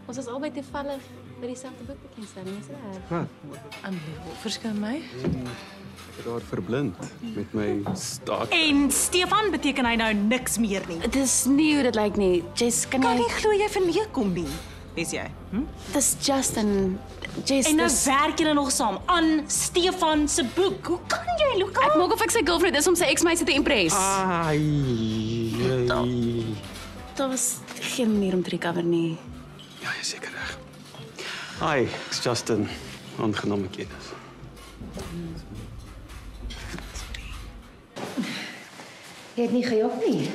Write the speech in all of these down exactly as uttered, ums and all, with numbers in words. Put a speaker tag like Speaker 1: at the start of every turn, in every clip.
Speaker 1: Ons is albei toevallig by dieselfde boekbekendstelling, is dit?
Speaker 2: Wat?
Speaker 3: Unbelievable. Verskyn my.
Speaker 2: Ek het daar verblind met my staak.
Speaker 3: En Stefan beteken hy nou niks meer nie.
Speaker 1: Dit is nie hoe dit lyk nie. Jess, kan
Speaker 3: Kan
Speaker 1: jy...
Speaker 3: nie glo jy verneek kom nie. Is jy? Hm?
Speaker 1: Dis Justin. Jess,
Speaker 3: En nou
Speaker 1: dis...
Speaker 3: werk julle nog saam aan Stefan se boek. Hoe kan jy, Luca?
Speaker 1: Ek maak of ek sy girlfriend is om sy ex-meisie te impress.
Speaker 2: Ai. ai.
Speaker 1: Daar was geen manier om te recover nie.
Speaker 2: Ja, jy is seker reg. Hi, ek's Justin. Aangename kennis.
Speaker 4: Jy het nie gejok nie.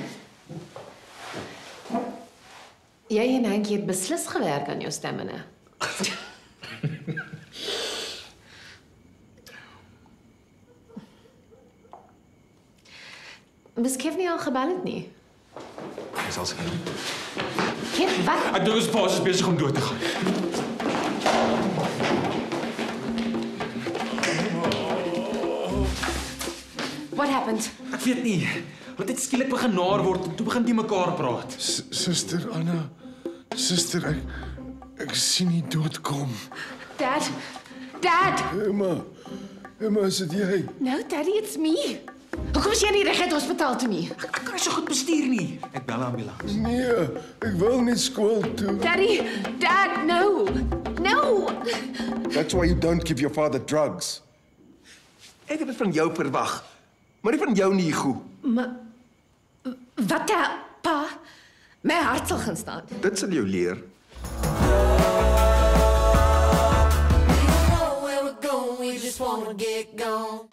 Speaker 4: Jy en Henkie het beslis gewerk aan jou stemmene. Mis Kev nie al gebel het nie?
Speaker 5: Ek sal sê.
Speaker 4: Kev, wat?
Speaker 5: Ek dink ons pa is besig om dood te gaan.
Speaker 4: What happened?
Speaker 5: Ek weet nie. Wat het skielik begin naar word en toe begin die mekaar praat.
Speaker 6: Suster Anna, suster, ek ek sien nie doodkom.
Speaker 4: Dad? Dad?
Speaker 6: Emma, Emma, is dit jy?
Speaker 4: No, Daddy, it's me. Hoekom is jy nie reg uit hospitaal toe nie?
Speaker 5: Ek, ek kan nie so goed bestuur nie. Ek bel 'n ambulans.
Speaker 6: Nee, ek wil nie skool toe.
Speaker 4: Daddy, Dad, no. No.
Speaker 6: That's why you don't give your father drugs.
Speaker 7: Ek het dit van jou verwag, maar nie van jou nie, Hugo.
Speaker 4: Maar wat, pa? My hart sal gaan staan.
Speaker 7: Dit sal jou leer.
Speaker 8: We don't know where we're going, we just wanna get gone.